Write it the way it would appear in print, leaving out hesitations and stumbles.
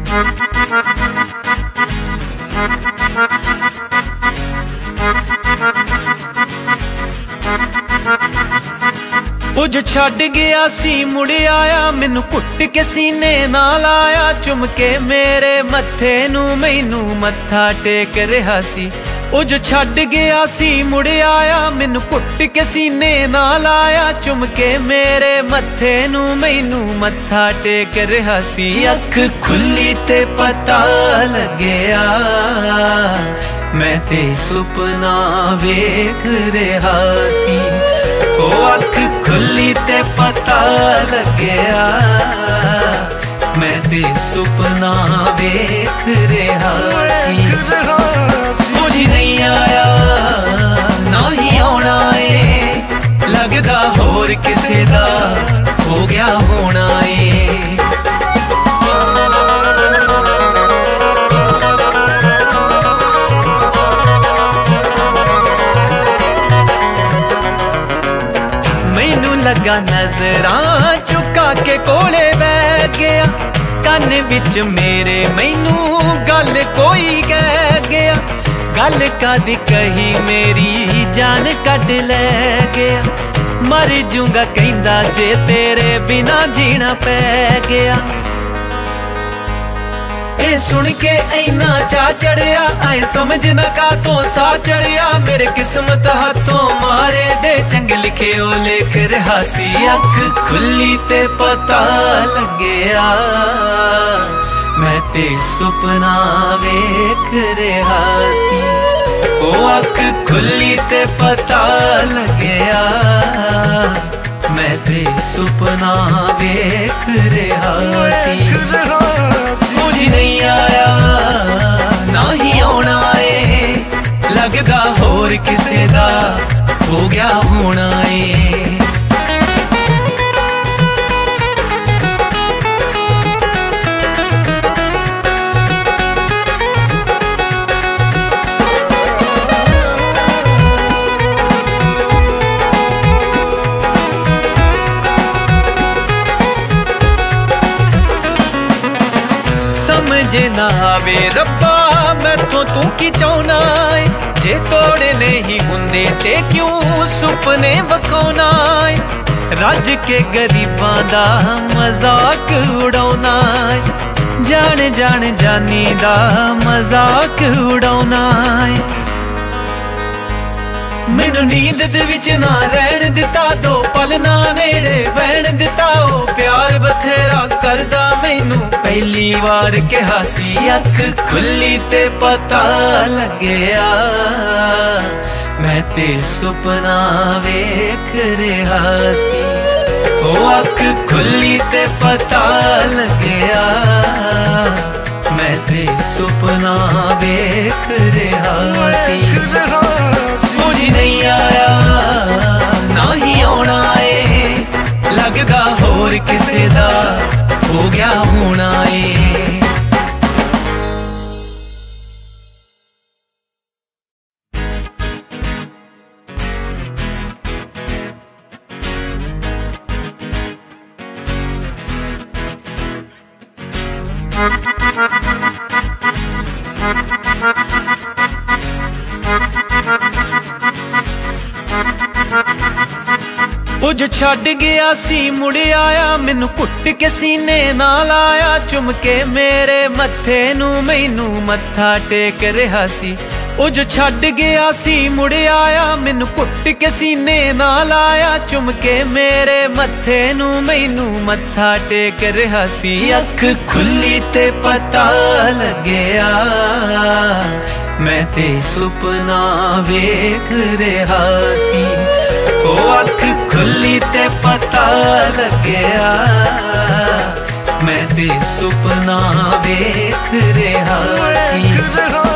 ਉਹ ਜੋ ਛੱਡ ਗਿਆ ਸੀ ਮੁੜ ਆਇਆ, ਮੈਨੂੰ ਘੁੱਟ ਕੇ ਸੀਨੇ ਨਾਲ ਆਇਆ, ਚੁੰਮ ਕੇ ਮੇਰੇ ਮੱਥੇ ਨੂੰ ਮੈਨੂੰ ਮੱਥਾ ਟੇਕ ਰਿਹਾ ਸੀ। ਉਹ ਜੋ ਛੱਡ ਗਿਆ ਸੀ ਮੁੜ ਆਇਆ, ਮੈਨੂੰ ਘੁੱਟ ਕੇ ਸੀਨੇ ਨਾਲ ਆਇਆ, ਚੁੰਮ ਕੇ ਮੇਰੇ ਮੱਥੇ ਨੂੰ ਮੈਨੂੰ ਮੱਥਾ ਟੇਕ ਰਿਹਾ ਸੀ। ਅੱਖ ਖੁੱਲੀ ਤੇ ਪਤਾ ਲੱਗਿਆ, ਮੈਂ ਤੇ ਸੁਪਨਾ ਵੇਖ ਰਿਹਾ ਸੀ। ਉਹ ਅੱਖ ਖੁੱਲੀ ਤੇ ਪਤਾ ਲੱਗਿਆ, ਮੈਂ ਤੇ ਸੁਪਨਾ ਵੇਖ ਰਿਹਾ ਸੀ। ਉਹ ਜੀ ਨਹੀਂ ਆਇਆ ਨਾ ਹੀ ਆਉਣਾ ਏ, ਲੱਗਦਾ ਹੋਰ ਕਿਸੇ ਦਾ ਹੋ ਗਿਆ ਹੋਣਾ ਏ। लगा नजरां चुका के कोले बह गया, कन विच मेरे मैनू गल कोई कह गया। गल कद कही मेरी जान कट ले गया, मर जूंगा कहंदा जे तेरे बिना जीना पै गया। ए सुन के इन्ना चा चढ़िया, आए समझ न का तो सा चढ़िया, मेरे किस्मत हाथों मारे दे चंग लिखे ओ लेख रहा सी। अख खुली ते पता लगया, मैं ते सुपना वेख रहा सी। ओ अख खुली ते पता लगया, मैं ते सुपना वेख रहा सी। मुझे नहीं आया ना ही आउणा ए, लगदा होर किसे दा हो गया होना ए। समझे ना आवे रब्बा मैथों तू की चाहना है, जे तोड़े नहीं हुंदे ते क्यों सुपने वखाउना है। रज के गरीबां दा मजाक उड़ाउना है, जान जान जानी दा मजाक उड़ाउना है। मैनू नींद दे विच ना रहन दिता, दो पल ना नेड़े बहन दिता। ओ प्यार बथेरा करदा मैनू पहली बार कहा सी। अख खुली ते पता लगया, मैं ते सुपना वेख रहा सी। ओ अख खुली ते पता लगया, मैं ते सुपना वेख रहा सी। मुझे नहीं आया ना ही आउणा ए, लगदा होर किसे दा हो गया होना ए। ਉਹ ਜੋ ਛੱਡ ਗਿਆ ਸੀ ਮੁੜ ਆਇਆ, ਮੈਨੂੰ ਘੁੱਟ ਕੇ ਸੀਨੇ ਨਾਲ ਆਇਆ, ਚੁੰਮ ਕੇ ਮੇਰੇ ਮੱਥੇ ਨੂੰ ਮੈਨੂੰ ਮੱਥਾ ਟੇਕ ਰਿਹਾ ਸੀ। ਉਹ ਜੋ ਛੱਡ ਗਿਆ ਸੀ ਮੁੜ ਆਇਆ, ਮੈਨੂੰ ਘੁੱਟ ਕੇ ਸੀਨੇ ਨਾਲ ਆਇਆ, ਚੁੰਮ ਕੇ ਮੇਰੇ ਮੱਥੇ ਨੂੰ ਮੈਨੂੰ ਮੱਥਾ ਟੇਕ ਰਿਹਾ ਸੀ। ਅੱਖ ਖੁੱਲੀ ਤੇ ਪਤਾ ਲੱਗਿਆ, मैं ते सुपना वेख रहा सी। ओ अख खुली ते पता लगया, मैं ते सुपना वेख रहा सी।